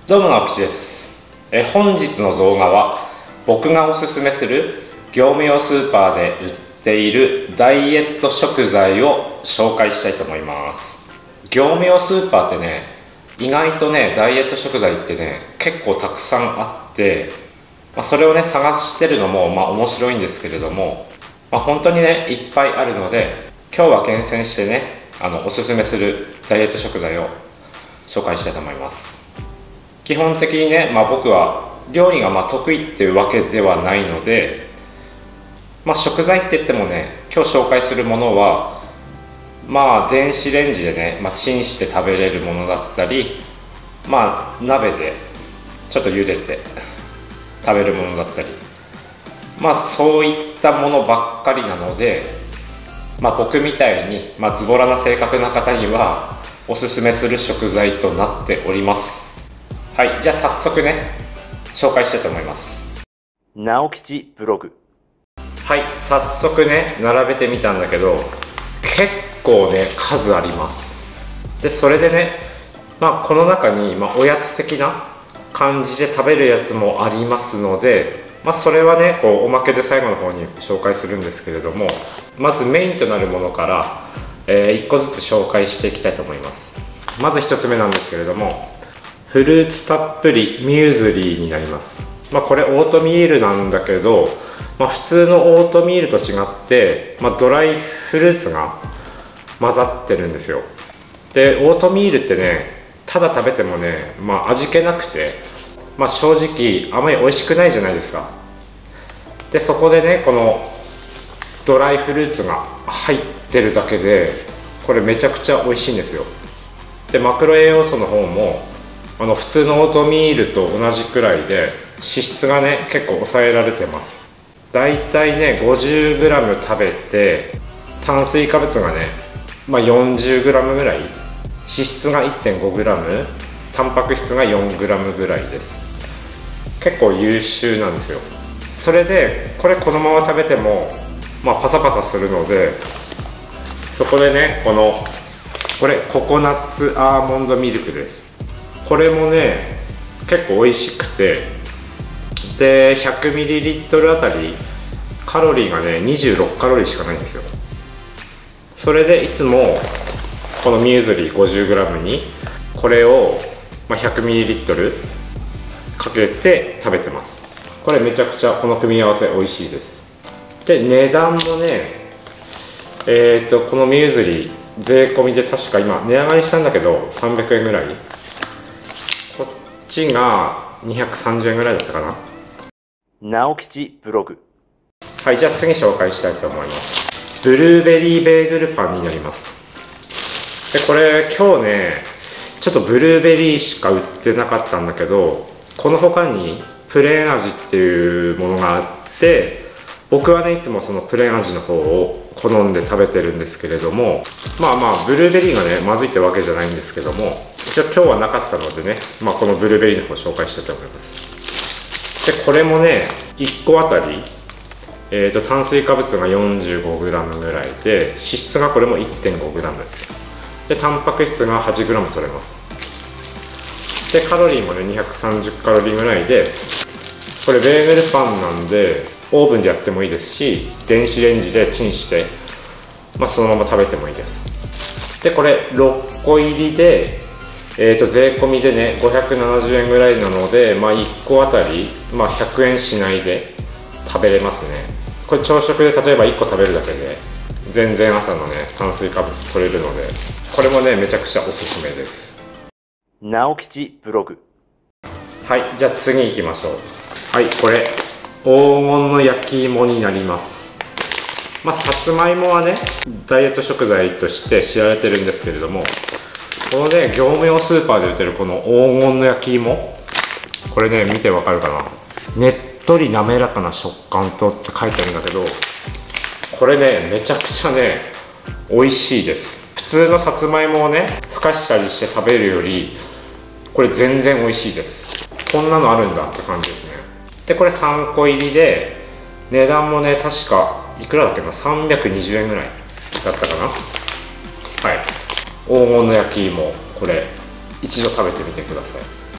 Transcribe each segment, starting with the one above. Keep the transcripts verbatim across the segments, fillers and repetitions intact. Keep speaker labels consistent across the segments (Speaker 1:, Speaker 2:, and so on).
Speaker 1: どうも、直吉です。え本日の動画は僕がおすすめする業務用スーパーで売っているダイエット食材を紹介したいと思います。業務用スーパーってね、意外とねダイエット食材ってね結構たくさんあって、まあ、それをね探してるのもまあ面白いんですけれども、まあ、本当にねいっぱいあるので、今日は厳選してねあのおすすめするダイエット食材を紹介したいと思います。基本的にね、まあ、僕は料理がまあ得意っていうわけではないので、まあ、食材って言ってもね今日紹介するものはまあ電子レンジでね、まあ、チンして食べれるものだったり、まあ鍋でちょっと茹でて食べるものだったり、まあそういったものばっかりなので、まあ、僕みたいに、まあ、ズボラな性格な方にはおすすめする食材となっております。はい、じゃあ早速ね紹介したいと思います。
Speaker 2: 直吉ブログ。
Speaker 1: はい、早速ね並べてみたんだけど、結構ね数あります。でそれでね、まあこの中に、まあ、おやつ的な感じで食べるやつもありますので、まあ、それはねこうおまけで最後の方に紹介するんですけれども、まずメインとなるものから、えー、いっこずつ紹介していきたいと思います。まずひとつめなんですけれども、フルーツたっぷりミューズリーになります。まあ、これオートミールなんだけど、まあ、普通のオートミールと違って、まあ、ドライフルーツが混ざってるんですよ。でオートミールってねただ食べてもね、まあ、味気なくて、まあ、正直あまり美味しくないじゃないですか。でそこでねこのドライフルーツが入ってるだけでこれめちゃくちゃ美味しいんですよ。でマクロ栄養素の方もあの普通のオートミールと同じくらいで脂質がね結構抑えられてます。だいたいね ごじゅうグラム 食べて炭水化物がね、まあ、よんじゅうグラム ぐらい、脂質が いってんごグラム、 タンパク質が よんグラム ぐらいです。結構優秀なんですよ。それでこれこのまま食べても、まあ、パサパサするので、そこでねこのこれココナッツアーモンドミルクです。これもね結構美味しくて、で ひゃくミリリットル あたりカロリーがねにじゅうろくカロリーしかないんですよ。それでいつもこのミューズリー ごじゅうグラム にこれを ひゃくミリリットル かけて食べてます。これめちゃくちゃこの組み合わせ美味しいです。で値段もねえっとこのミューズリー税込みで確か今値上がりしたんだけどさんびゃくえんぐらい、こっちがにひゃくさんじゅうえんぐらいだったかな。
Speaker 2: 直吉ブログ。
Speaker 1: はい、じゃあ次紹介したいと思います。ブルーベリーベーグルパンになります。でこれ今日ねちょっとブルーベリーしか売ってなかったんだけど、この他にプレーン味っていうものがあって、僕はねいつもそのプレーン味の方を好んで食べてるんですけれども、まあまあブルーベリーがねまずいってわけじゃないんですけども、一応今日はなかったのでね、まあ、このブルーベリーの方を紹介したいと思います。でこれもねいっこあたり、えー、と炭水化物が よんじゅうごグラム ぐらいで、脂質がこれも いってんごグラム で、タンパク質が はちグラム 取れます。でカロリーもねにひゃくさんじゅうカロリーぐらいで、これベーグルパンなんでオーブンでやってもいいですし、電子レンジでチンして、まあ、そのまま食べてもいいです。でこれろっこ入りで、えー、と税込みでねごひゃくななじゅうえんぐらいなので、まあ、いっこあたり、まあ、ひゃくえんしないで食べれますね。これ朝食で例えばいっこ食べるだけで全然朝のね炭水化物取れるので、これもねめちゃくちゃおすすめです。
Speaker 2: 直吉ブログ。
Speaker 1: はい、じゃあ次行きましょう。はい、これ黄金の焼き芋になります。まあさつまいもはねダイエット食材として知られてるんですけれども、このね業務用スーパーで売ってるこの黄金の焼き芋、これね見てわかるかな、ねっとり滑らかな食感とって書いてあるんだけど、これねめちゃくちゃね美味しいです。普通のさつまいもをねふかしたりして食べるよりこれ全然美味しいです。こんなのあるんだって感じですね。でこれさんこ入りで値段もね確かいくらだっけな、さんびゃくにじゅうえんぐらいだったかな。はい、黄金の焼き芋、これ一度食べてみてください。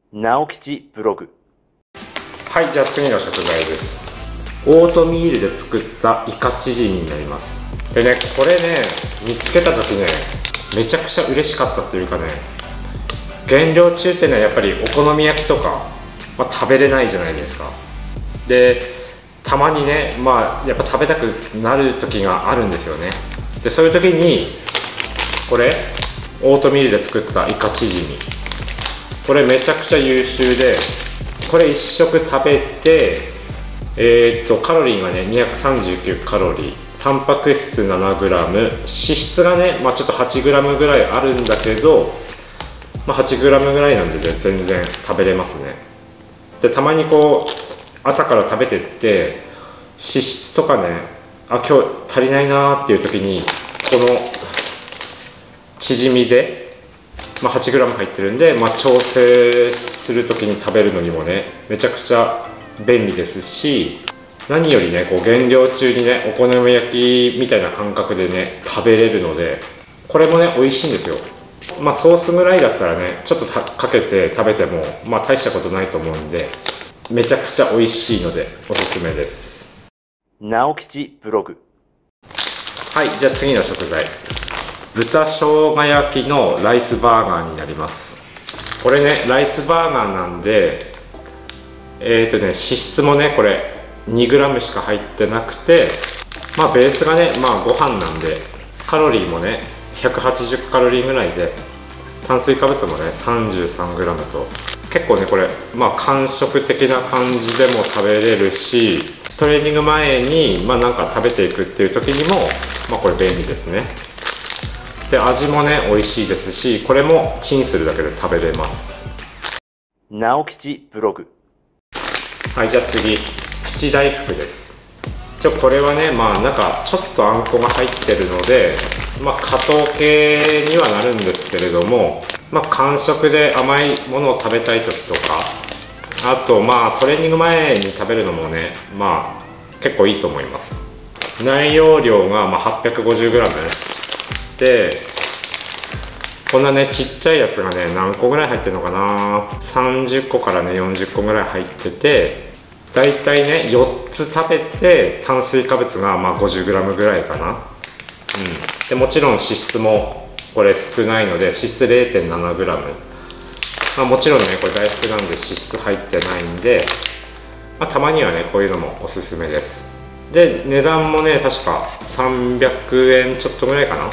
Speaker 2: 直吉ブログ。
Speaker 1: はい、じゃあ次の食材です。オートミールで作ったイカチヂミになります。でね、これね見つけた時ねめちゃくちゃ嬉しかったっていうかね、減量中ってねやっぱりお好み焼きとか、まあ、食べれないじゃないですか。でたまにねまあやっぱ食べたくなる時があるんですよね。でそういう時にこれオートミールで作ったイカチヂミ、これめちゃくちゃ優秀で、これいっ食食べてえー、っとカロリーがねにひゃくさんじゅうきゅうカロリー、タンパク質 ななグラム、脂質がね、まあ、ちょっと はちグラム ぐらいあるんだけど、まあ、はちグラム ぐらいなんで、ね、全然食べれますね。でたまにこう朝から食べてって脂質とかね、あ今日足りないなーっていう時にこのチヂミで、まあ、はちグラム 入ってるんで、まあ、調整する時に食べるのにもねめちゃくちゃ便利ですし、何よりねこう減量中にねお好み焼きみたいな感覚でね食べれるので、これもね美味しいんですよ。まあソースぐらいだったらねちょっとかけて食べてもまあ大したことないと思うんで、めちゃくちゃ美味しいのでおすすめです。
Speaker 2: 直吉ブログ。
Speaker 1: はい、じゃあ次の食材、豚生姜焼きのライスバーガーになります。これねライスバーガーなんでえーとね脂質もねこれ にグラム しか入ってなくて、まあベースがねまあご飯なんでカロリーもねひゃくはちじゅうカロリーぐらいで、炭水化物もね さんじゅうさんグラム と結構ねこれまあ間食的な感じでも食べれるし、トレーニング前にまあなんか食べていくっていう時にもまあこれ便利ですね。で味もね美味しいですし、これもチンするだけで食べれます。
Speaker 2: 直吉ブログ。
Speaker 1: はい、じゃあ次プチ大福です。ちょこれはねまあなんかちょっとあんこが入ってるので、まあ加糖系にはなるんですけれども、まあ間食で甘いものを食べたい時とか、あとまあトレーニング前に食べるのもねまあ結構いいと思います。内容量がまあ はっぴゃくごじゅうグラム で、こんなねちっちゃいやつがね何個ぐらい入ってるのかな、さんじゅっこからねよんじゅっこぐらい入ってて、だいたいねよっつ食べて炭水化物がまあ ごじゅうグラム ぐらいかな。うん、でもちろん脂質もこれ少ないので脂質 れいてんななグラム、まあ、もちろんねこれ大福なんで脂質入ってないんで、まあ、たまにはねこういうのもおすすめです。で値段もね確かさんびゃくえんちょっとぐらいかな。うん、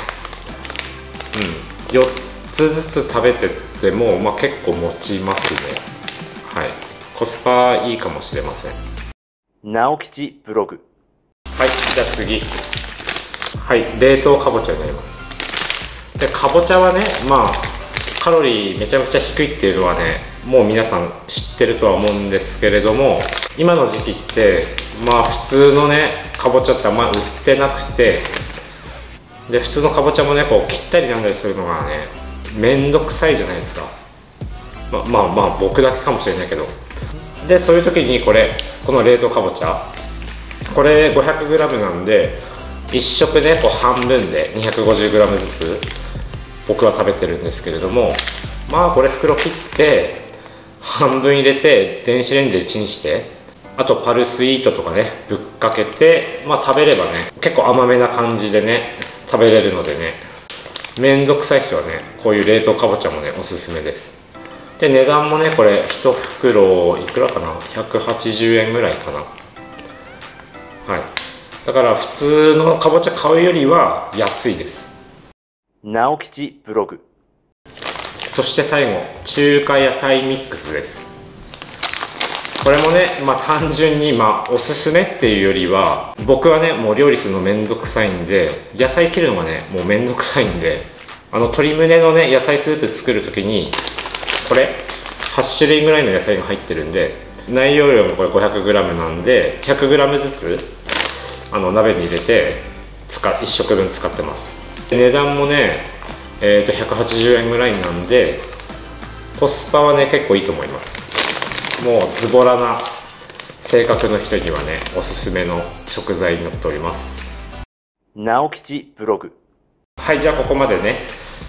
Speaker 1: よっつずつ食べてっても、まあ、結構持ちますね。はい、コスパいいかもしれません。
Speaker 2: 直吉ブログ。
Speaker 1: はい、じゃあ次、はい、冷凍かぼちゃになります。でかぼちゃはねまあカロリーめちゃくちゃ低いっていうのはねもう皆さん知ってるとは思うんですけれども、今の時期ってまあ普通のねかぼちゃってあんま売ってなくて、で普通のかぼちゃもねこう切ったりなんだりするのがねめんどくさいじゃないですか。ままあまあ僕だけかもしれないけど、でそういう時にこれこの冷凍かぼちゃ、これ ごひゃくグラム なんでいっ食でこう半分で にひゃくごじゅうグラム ずつ僕は食べてるんですけれども、まあこれ袋切って半分入れて電子レンジでチンして、あとパルスイートとかねぶっかけて、まあ食べればね結構甘めな感じでね食べれるのでね、めんどくさい人はねこういう冷凍かぼちゃもねおすすめです。で値段もねこれいち袋いくらかな、ひゃくはちじゅうえんぐらいかな。はい、だから普通のかぼちゃ買うよりは安いです。
Speaker 2: 直吉ブログ。
Speaker 1: そして最後中華野菜ミックスです。これもねまあ単純にまあおすすめっていうよりは、僕はねもう料理するのめんどくさいんで、野菜切るのがねもうめんどくさいんで、あの鶏胸のね野菜スープ作る時にこれはち種類ぐらいの野菜が入ってるんで、内容量もこれ ごひゃくグラム なんで ひゃくグラム ずつあの鍋に入れて使いっ食分使ってます。で値段もね、えー、とひゃくはちじゅうえんぐらいなんでコスパはね結構いいと思います。もうズボラな性格の人にはねおすすめの食材になっております。
Speaker 2: 直吉ブログ。
Speaker 1: はい、じゃあここまでね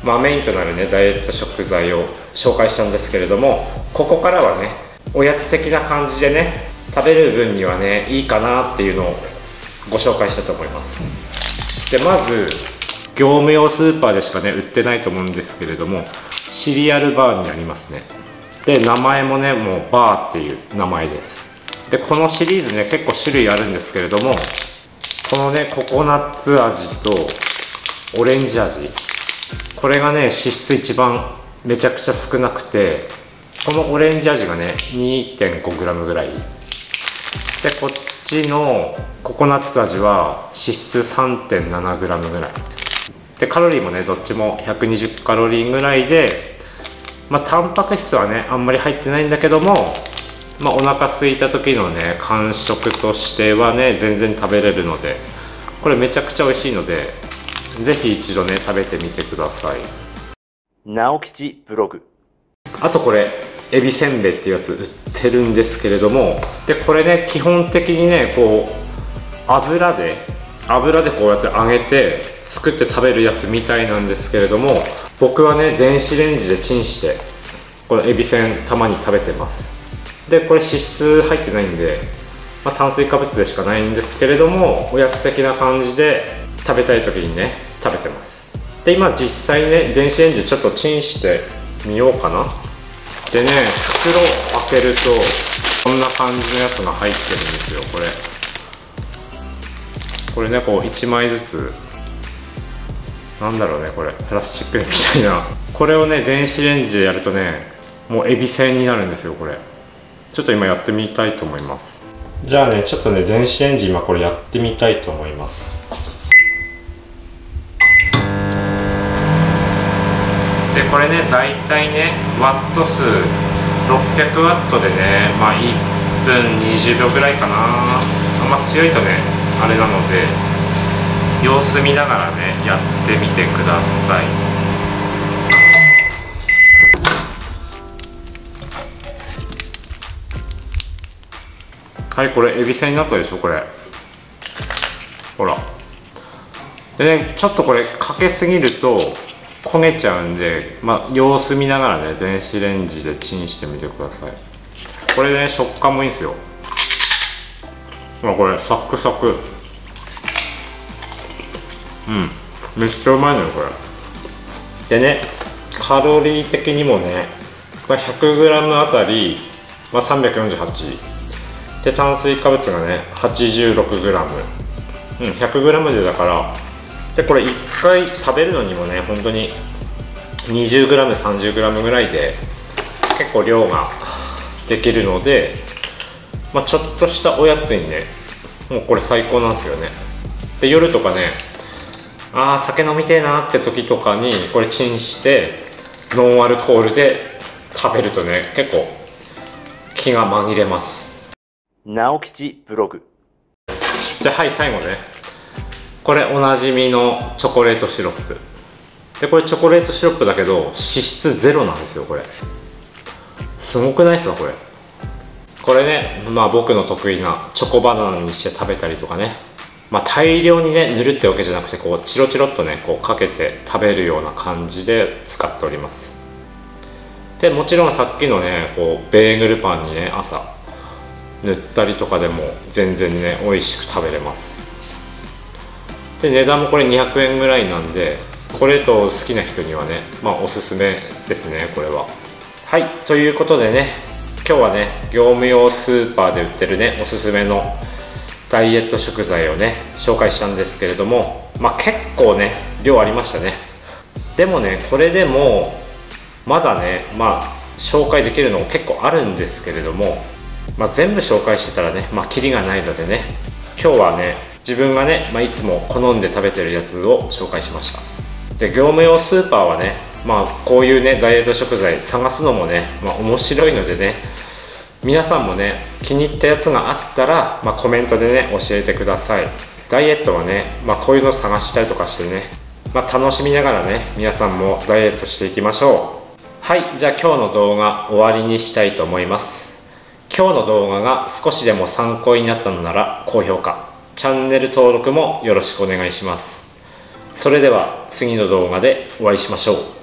Speaker 1: まあ、メインとなるねダイエット食材を紹介したんですけれども、ここからはねおやつ的な感じでね食べる分にはねいいかなっていうのをご紹介したいと思います。でまず業務用スーパーでしかね売ってないと思うんですけれども、シリアルバーになりますね。で名前もねもうバーっていう名前です。でこのシリーズね結構種類あるんですけれども、このねココナッツ味とオレンジ味、これがね脂質一番めちゃくちゃ少なくて、このオレンジ味がね にてんごグラム ぐらいで、こっちのココナッツ味は脂質 さんてんななグラム ぐらいで、カロリーもねどっちもひゃくにじゅうカロリーぐらいで、まあタンパク質はねあんまり入ってないんだけども、まあお腹空いた時のね間食としてはね全然食べれるので、これめちゃくちゃ美味しいのでぜひ一度ね食べてみてください。
Speaker 2: 直吉ブログ。
Speaker 1: あとこれエビせんべいっていうやつ売ってるんですけれども、でこれね基本的にねこう油で油でこうやって揚げて作って食べるやつみたいなんですけれども、僕はね電子レンジでチンしてこのエビせんたまに食べてます。でこれ脂質入ってないんで、まあ、炭水化物でしかないんですけれども、おやつ的な感じで食べたい時にね食べてます。で今実際ね電子レンジでちょっとチンしてみようかな。でね袋を開けるとこんな感じのやつが入ってるんですよ。これこれねこういちまいずつ、なんだろうねこれプラスチックみたいな、これをね電子レンジでやるとねもうエビせんになるんですよ。これちょっと今やってみたいと思います。じゃあねちょっとね電子レンジ今これやってみたいと思います。でこれねだいたいねワット数ろっぴゃくワットでね、まあいっぷんにじゅうびょうぐらいかな。あんま強いとねあれなので様子見ながらねやってみてください。はい、これエビせんになったでしょ。これほらでねちょっとこれかけすぎると焦げちゃうんで、まあ、様子見ながらね電子レンジでチンしてみてください。これね食感もいいんですよ。ほらこれサクサク、うんめっちゃうまいのよこれ。でねカロリー的にもね ひゃくグラム あたり、まあ、さんびゃくよんじゅうはちで、炭水化物がね はちじゅうろくグラム、うん、ひゃくグラム でだから、でこれいっかい食べるのにもね本当に にじゅうグラム、さんじゅうグラム ぐらいで結構量ができるので、まあ、ちょっとしたおやつにねもうこれ最高なんですよね。で夜とかねあー酒飲みてえなって時とかにこれチンしてノンアルコールで食べるとね結構気が紛れます。
Speaker 2: 直吉ブログ。
Speaker 1: じゃあはい最後ね、これおなじみのチョコレートシロップで、これチョコレートシロップだけど脂質ゼロなんですよ。これすごくないですかこれ。これねまあ僕の得意なチョコバナナにして食べたりとかね、まあ大量にね塗るってわけじゃなくてこうチロチロっとねこうかけて食べるような感じで使っております。でもちろんさっきのねこうベーグルパンにね朝塗ったりとかでも全然ね美味しく食べれます。で値段もこれにひゃくえんぐらいなんで、チョコレート好きな人にはねまあおすすめですねこれは。はいということでね今日はね業務用スーパーで売ってるねおすすめのダイエット食材をね紹介したんですけれども、まあ結構ね量ありましたね。でもねこれでもまだねまあ紹介できるのも結構あるんですけれども、まあ、全部紹介してたらねまあキリがないのでね今日はね自分がね、まあ、いつも好んで食べてるやつを紹介しました。で業務用スーパーはねまあこういうねダイエット食材探すのもね、まあ、面白いのでね、皆さんもね気に入ったやつがあったら、まあ、コメントでね教えてください。ダイエットはね、まあ、こういうの探したりとかしてね、まあ、楽しみながらね皆さんもダイエットしていきましょう。はいじゃあ今日の動画終わりにしたいと思います。今日の動画が少しでも参考になったのなら高評価、チャンネル登録もよろしくお願いします。それでは次の動画でお会いしましょう。